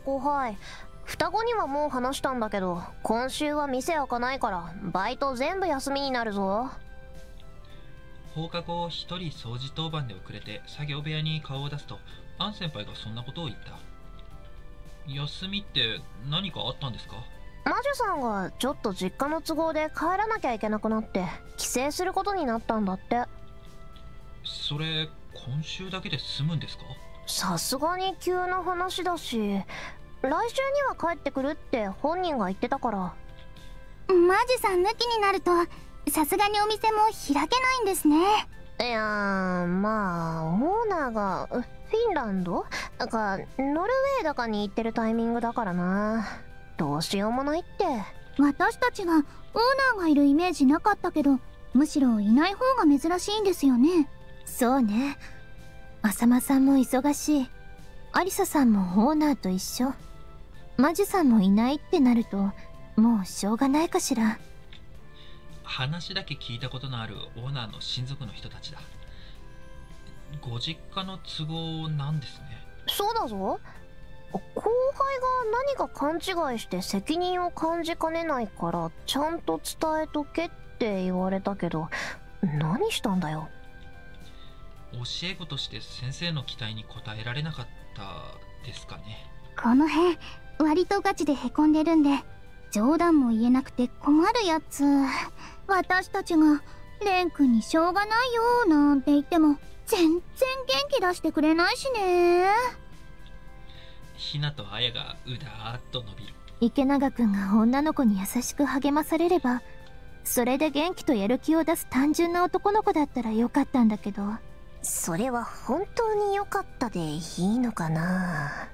後輩。双子にはもう話したんだけど、今週は店開かないからバイト全部休みになるぞ。 放課後一人掃除当番で遅れて作業部屋に顔を出すと、アン先輩がそんなことを言った。休みって何かあったんですか？ 魔女さんがちょっと実家の都合で帰らなきゃいけなくなって帰省することになったんだって。 それ今週だけで済むんですか？ さすがに急な話だし、来週には帰ってくるって本人が言ってたから。 マジさん抜きになるとさすがにお店も開けないんですね。 いやー、まあオーナーがフィンランドだかノルウェーだかに行ってるタイミングだからな。どうしようもないって。 私たちはオーナーがいるイメージなかったけど、むしろいない方が珍しいんですよね。 そうね。浅間さんも忙しい。アリサさんもオーナーと一緒。マジさんもいないってなるともうしょうがないかしら。 話だけ聞いたことのあるオーナーの親族の人たちだ。ご実家の都合なんですね。 そうだぞ。後輩が何か勘違いして責任を感じかねないからちゃんと伝えとけって言われたけど、何したんだよ。 教え子として先生の期待に応えられなかったですかね。 この辺割とガチでへこんでるんで、冗談も言えなくて困るやつ。私たちがレン君にしょうがないよなんて言っても全然元気出してくれないしね。 ひなとあやがうだーっと伸びる。 池永くんが女の子に優しく励まされれば、それで元気とやる気を出す単純な男の子だったらよかったんだけど。 それは本当に良かったでいいのかな。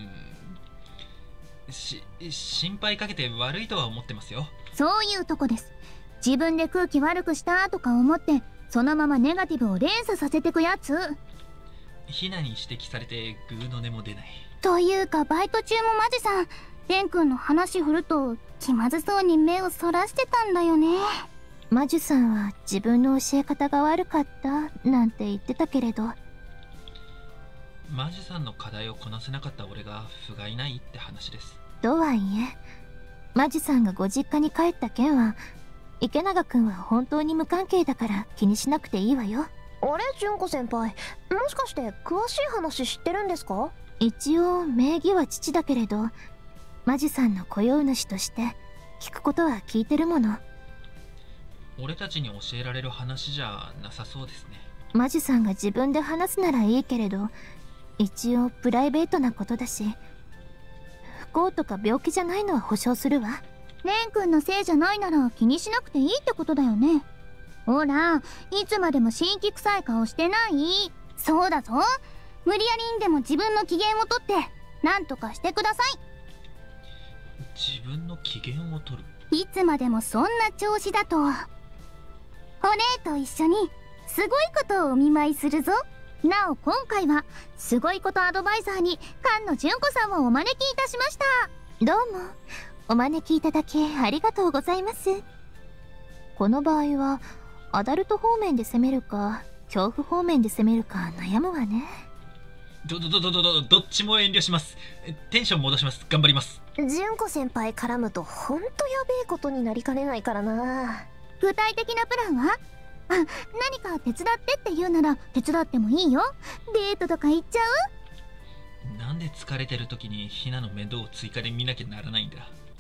心配かけて悪いとは思ってますよ。 そういうとこです。自分で空気悪くしたとか思ってそのままネガティブを連鎖させてくやつ。 ひなに指摘されてグーの音も出ない。 というかバイト中もマジさんレン君の話振ると気まずそうに目をそらしてたんだよね。 マジュさんは自分の教え方が悪かったなんて言ってたけれど、 マジさんの課題をこなせなかった俺が不甲斐ないって話です。 とはいえマジさんがご実家に帰った件は池永くんは本当に無関係だから気にしなくていいわよ。 あれ、純子先輩、もしかして詳しい話知ってるんですか？ 一応名義は父だけれど、マジさんの雇用主として聞くことは聞いてるもの。 俺たちに教えられる話じゃなさそうですね。 マジさんが自分で話すならいいけれど、一応プライベートなことだし、不幸とか病気じゃないのは保証するわ。 レン君のせいじゃないなら気にしなくていいってことだよね。ほら、いつまでも新規臭い顔してない。そうだぞ。無理やりにでも自分の機嫌をとって何とかしてください。 自分の機嫌を取る？ いつまでもそんな調子だとお姉と一緒にすごいことをお見舞いするぞ。なお今回はすごいことアドバイザーに菅野純子さんをお招きいたしました。 どうもお招きいただきありがとうございます。この場合はアダルト方面で攻めるか恐怖方面で攻めるか悩むわね。 どっちも遠慮します。テンション戻します。頑張ります。 純子先輩絡むとほんとやべえことになりかねないからな。 具体的なプランは？何か手伝ってって言うなら手伝ってもいいよ。デートとか行っちゃう？なんで疲れてる時にひなの面倒を追加で見なきゃならないんだ。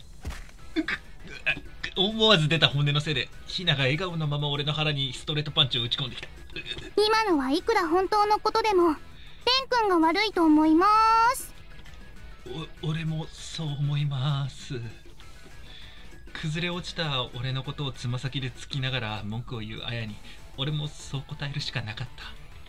思わず出た本音のせいでひなが笑顔のまま俺の腹にストレートパンチを打ち込んできた。 今のはいくら本当のことでもレン君が悪いと思います。 俺もそう思います。崩れ落ちた俺のことをつま先でつきながら文句を言うあやに俺もそう答えるしかなかった。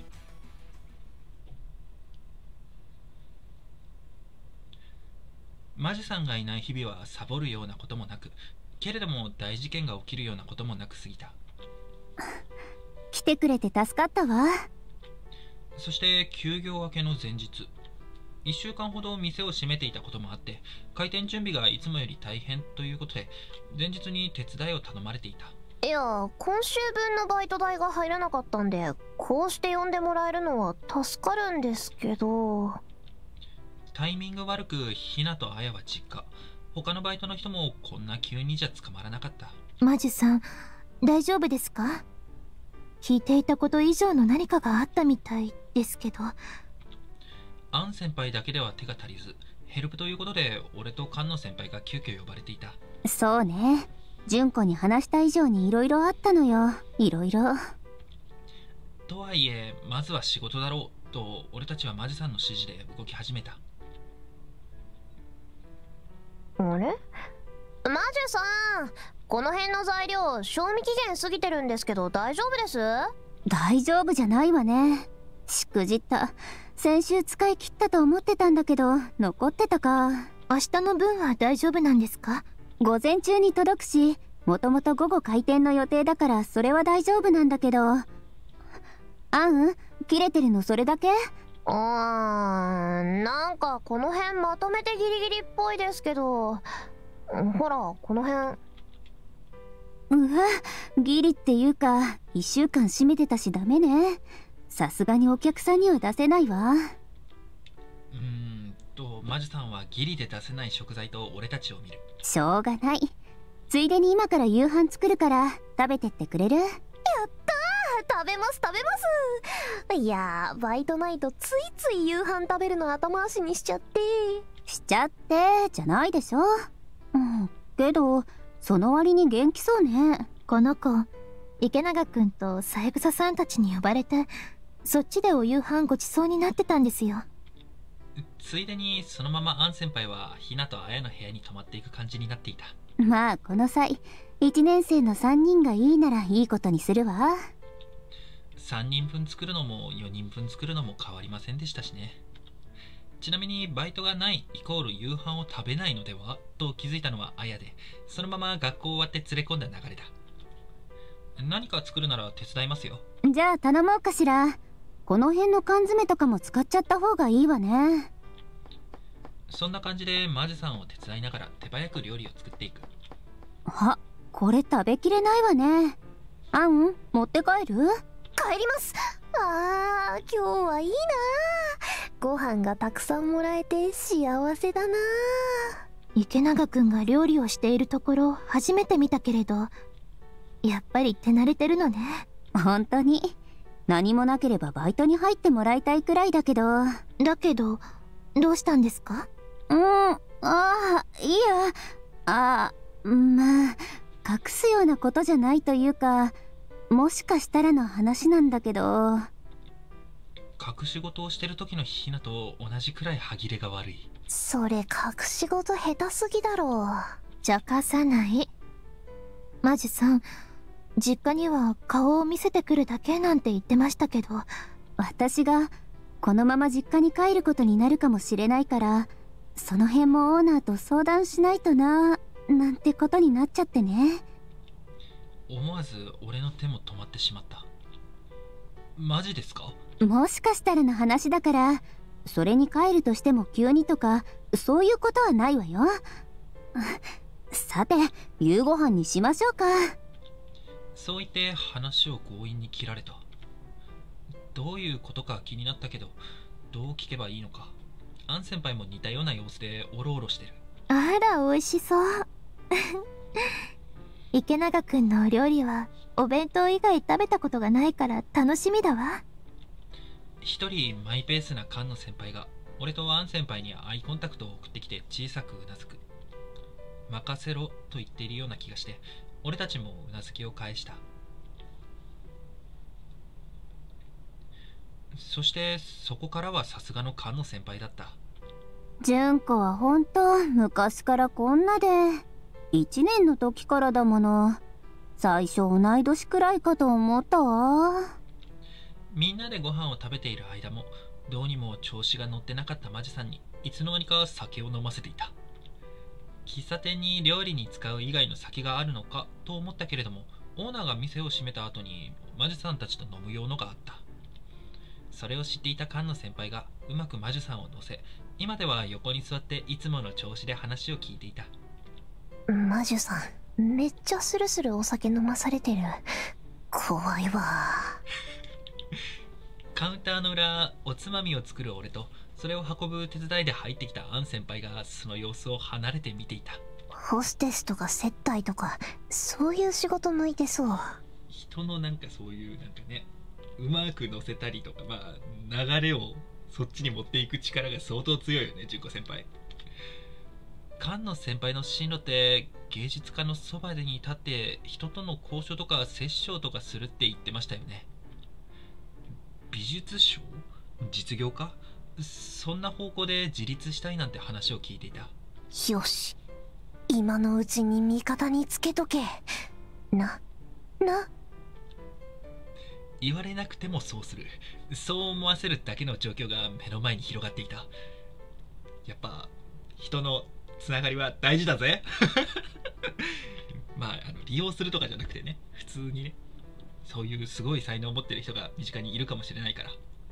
マジさんがいない日々はサボるようなこともなく、けれども大事件が起きるようなこともなく過ぎた。 来てくれて助かったわ。 そして休業明けの前日、1週間ほど店を閉めていたこともあって開店準備がいつもより大変ということで前日に手伝いを頼まれていた。 いや、今週分のバイト代が入らなかったんでこうして呼んでもらえるのは助かるんですけど。 タイミング悪くひなとあやは実家、他のバイトの人もこんな急にじゃ捕まらなかった。 魔女さん、大丈夫ですか？聞いていたこと以上の何かがあったみたいですけど。 アン先輩だけでは手が足りず、ヘルプということで俺と菅野先輩が急遽呼ばれていた。 そうね。純子に話した以上に色々あったのよ。色々。 とはいえ、まずは仕事だろうと俺たちはマジさんの指示で動き始めた。 あれ？魔女さん、この辺の材料賞味期限過ぎてるんですけど大丈夫です？ 大丈夫じゃないわね。しくじった。先週使い切ったと思ってたんだけど残ってたか。 明日の分は大丈夫なんですか？ 午前中に届くし、もともと午後開店の予定だからそれは大丈夫なんだけど。あん、切れてるのそれだけ？ なんかこの辺まとめてギリギリっぽいですけど、ほらこの辺。 うわ、ギリっていうか1週間閉めてたしダメね。さすがにお客さんには出せないわ。 マジさんはギリで出せない食材と俺たちを見る。 しょうがない。ついでに今から夕飯作るから食べてってくれる？ やったー、食べます食べます。いやー、バイトないとついつい夕飯食べるの後回しにしちゃって。 しちゃってじゃないでしょ。けどその割に元気そうね。 この子、池永くんと三枝さんたちに呼ばれて、そっちでお夕飯ごちそうになってたんですよ。 ついでにそのままアン先輩はひなとあやの部屋に泊まっていく感じになっていた。 まあこの際1年生の3人がいいならいいことにするわ。 3人分作るのも4人分作るのも変わりませんでしたしね。ちなみにバイトがないイコール夕飯を食べないのではと気づいたのはあやで、そのまま学校終わって連れ込んだ流れだ。何か作るなら手伝いますよ。 じゃあ頼もうかしら。この辺の缶詰とかも使っちゃった方がいいわね。 そんな感じでマジさんを手伝いながら手早く料理を作っていく。 あ、これ食べきれないわね。あん、持って帰る？ 帰ります。今日はいいな。ご飯がたくさんもらえて幸せだな。 池永くんが料理をしているところ初めて見たけれど、やっぱり手慣れてるのね。 本当に何もなければバイトに入ってもらいたいくらいだけど。 どうしたんですか？ いいや。まあ隠すようなことじゃないというか、もしかしたらの話なんだけど。 隠し事をしてる時のひなと同じくらい歯切れが悪い。 それ隠し事下手すぎだろう。 茶化さない。マジさん、実家には顔を見せてくるだけなんて言ってましたけど。 私がこのまま実家に帰ることになるかもしれないから、その辺もオーナーと相談しないとな、なんてことになっちゃってね。 思わず俺の手も止まってしまった。マジですか？ もしかしたらの話だから、それに帰るとしても急にとかそういうことはないわよ。さて夕ご飯にしましょうか。 そう言って話を強引に切られた。どういうことか気になったけど、どう聞けばいいのか。アン先輩も似たような様子でおろおろしてる。 あら、美味しそう。池永くんのお料理はお弁当以外食べたことがないから楽しみだわ。 一人マイペースな菅野先輩が俺とアン先輩にアイコンタクトを送ってきて小さくうなずく。任せろと言っているような気がして、俺たちもうなずきを返した。そしてそこからはさすがの菅野先輩だった。 純子はほんと昔からこんなで、1年の時からだもの。最初同い年くらいかと思ったわ。 みんなでご飯を食べている間もどうにも調子が乗ってなかったマジさんにいつの間にか酒を飲ませていた。喫茶店に料理に使う以外の酒があるのかと思ったけれども、オーナーが店を閉めた後にマジさんたちと飲む用のがあった。それを知っていた菅野先輩がうまくマジさんを乗せ、今では横に座っていつもの調子で話を聞いていた。 マジュさん、めっちゃスルスルお酒飲まされてる。怖いわ。 カウンターの裏、おつまみを作る俺とそれを運ぶ手伝いで入ってきたアン先輩がその様子を離れて見ていた。 ホステスとか接待とかそういう仕事向いてそう。 人のなんかそういうなんかね、うまく乗せたりとか、まあ流れをそっちに持っていく力が相当強いよね、純子先輩。菅野先輩の進路って芸術家のそばに立って人との交渉とか折衝とかするって言ってましたよね。美術商、実業家、そんな方向で自立したいなんて話を聞いていた。 よし、今のうちに味方につけとけ。な言われなくてもそうする。そう思わせるだけの状況が目の前に広がっていた。やっぱ人のつながりは大事だぜ。まあ、利用するとかじゃなくてね、普通にね、そういうすごい才能を持ってる人が身近にいるかもしれないから。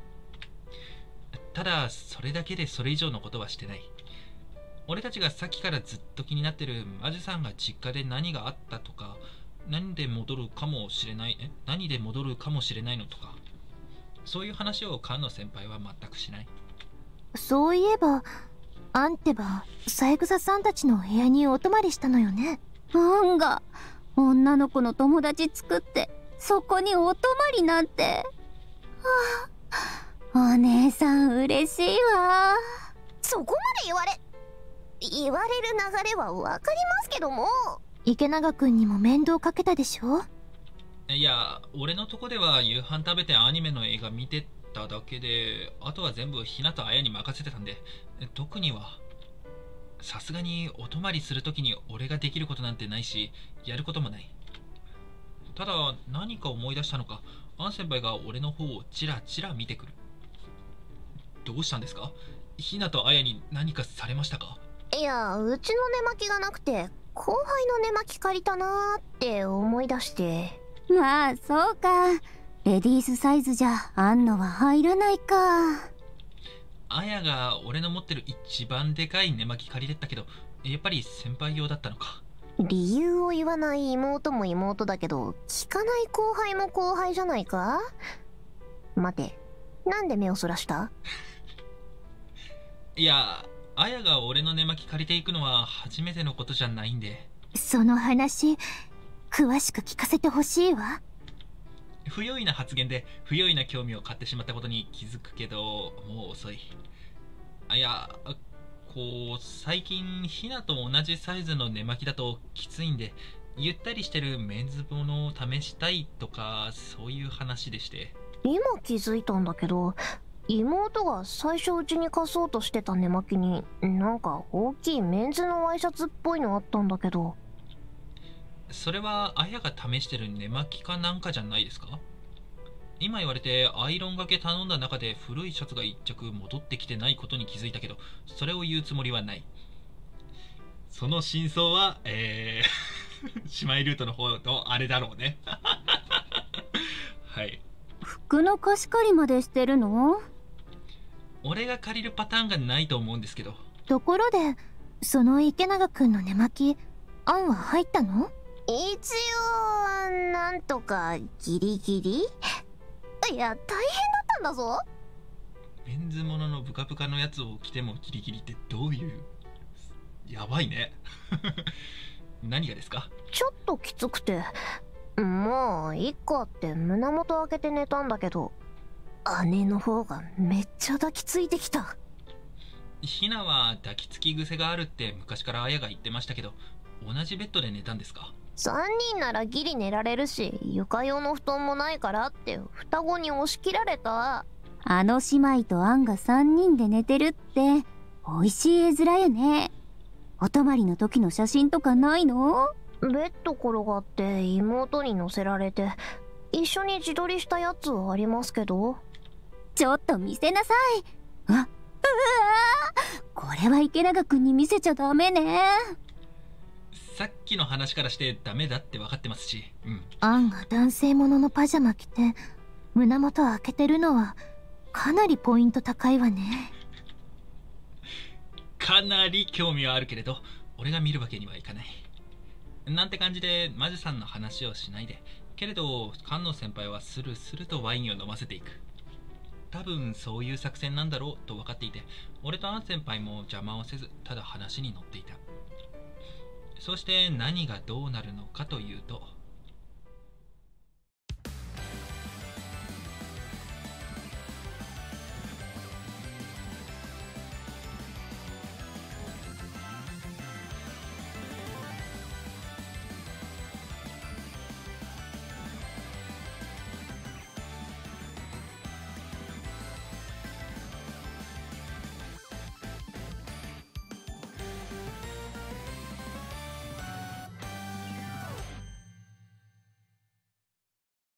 ただそれだけでそれ以上のことはしてない。俺たちがさっきからずっと気になってるマジさんが実家で何があったとか、何で戻るかもしれないのとか、そういう話を菅野先輩は全くしない。 そういえばアンってば三枝さんたちの部屋にお泊まりしたのよね。 アンが女の子の友達作ってそこにお泊まりなんて。お姉さん嬉しいわ。 そこまで言われる流れは分かりますけども。 池永くんにも面倒かけたでしょ。 いや、俺のとこでは夕飯食べてアニメの映画見てただけで、あとは全部ひなとあやに任せてたんで、特には。さすがにお泊まりするときに俺ができることなんてないし、やることもない。ただ何か思い出したのか、アン先輩が俺の方をチラチラ見てくる。どうしたんですか？ひなとあやに何かされましたか？ いや、うちの寝巻きがなくて後輩の寝巻き借りたなーって思い出して。 まあそうか、レディースサイズじゃあんのは入らないか。 あやが俺の持ってる一番でかい寝巻き借りてったけど、やっぱり先輩用だったのか。 理由を言わない妹も妹だけど、聞かない後輩も後輩じゃないか。待て、なんで目をそらした？ いや、あやが俺の寝巻き借りていくのは初めてのことじゃないんで。 その話詳しく聞かせてほしいわ。 不用意な発言で不用意な興味を買ってしまったことに気づくけど、もう遅い。いや、最近ひなと同じサイズの寝巻きだときついんで、ゆったりしてるメンズものを試したいとか、そういう話でして。 今気づいたんだけど、妹が最初うちに貸そうとしてた寝巻きになんか大きいメンズのワイシャツっぽいのあったんだけど。 それはあやが試してる寝巻きかなんかじゃないですか？今言われてアイロンがけ頼んだ中で古いシャツが1着戻ってきてないことに気づいたけど、それを言うつもりはない。その真相は姉妹ルートの方のあれだろうね。はい。 服の貸し借りまでしてるの？ 俺が借りるパターンがないと思うんですけど。 ところでその池永くんの寝巻きアンは入ったの？ 一応なんとかギリギリ。いや、大変だったんだぞ。 メンズもののブカブカのやつを着てもギリギリってどういう、やばいね。何がですか？ ちょっときつくて、まあいっかって胸元開けて寝たんだけど、姉の方がめっちゃ抱きついてきた。 ひなは抱きつき癖があるって昔からあやが言ってましたけど、同じベッドで寝たんですか ？3人ならギリ寝られるし、床用の布団もないからって双子に押し切られた。 あの姉妹とアンが3人で寝てるって美味しい絵面やね。お泊まりの時の写真とかないの？ ベッド転がって妹に乗せられて一緒に自撮りしたやつはありますけど。 ちょっと見せなさい。うわ、これは池永くんに見せちゃダメね。 さっきの話からしてダメだって分かってますし、 アンが男性もののパジャマ着て胸元開けてるのはかなりポイント高いわね。 かなり興味はあるけれど、俺が見るわけにはいかない。なんて感じでマジさんの話をしないで、けれど菅野先輩はスルスルとワインを飲ませていく。 多分そういう作戦なんだろうと分かっていて、俺とアン先輩も邪魔をせず、ただ話に乗っていた。そして何がどうなるのかというと、